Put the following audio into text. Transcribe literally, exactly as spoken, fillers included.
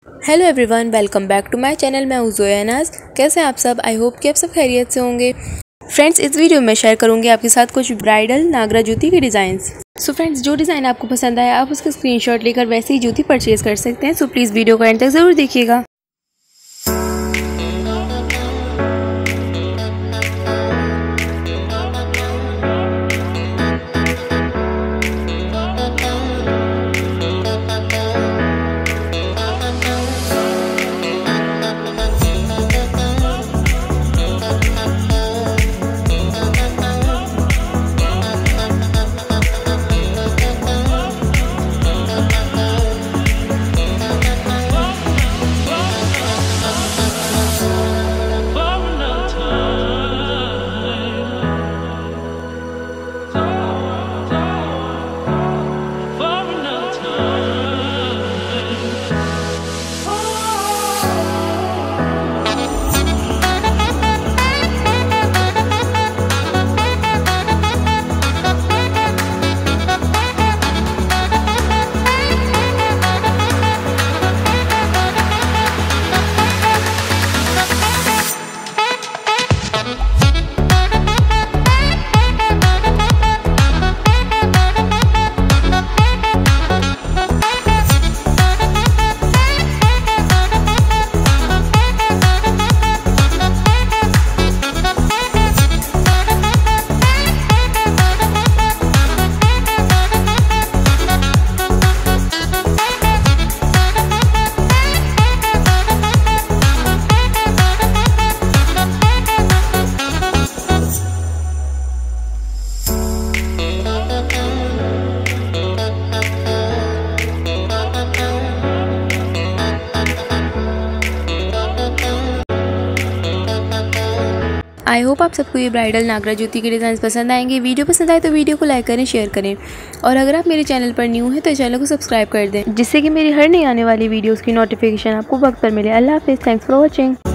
Hello everyone, welcome back to my channel. मैं हूँ ज़ोया नाज। कैसे हैं आप सब? आई होप कि आप सब खैरियत से होंगे। फ्रेंड्स, इस वीडियो में शेयर करूंगी आपके साथ कुछ ब्राइडल नागरा जूती के डिज़ाइंस। सो फ्रेंड्स, जो डिज़ाइन आपको पसंद आया आप उसका स्क्रीनशॉट लेकर वैसे ही जूती परचेज कर सकते हैं। सो प्लीज़ वीडियो को एंड तक ज़रूर देखिएगा। आई होप आप सबको ये ब्राइडल नागरा जूती के डिज़ाइन पसंद आएंगे। वीडियो पसंद आए तो वीडियो को लाइक करें, शेयर करें और अगर आप मेरे चैनल पर न्यू हैं तो चैनल को सब्सक्राइब कर दें, जिससे कि मेरी हर नई आने वाली वीडियोस की नोटिफिकेशन आपको वक्त पर मिले। अल्लाह हाफिज़। Thanks for watching.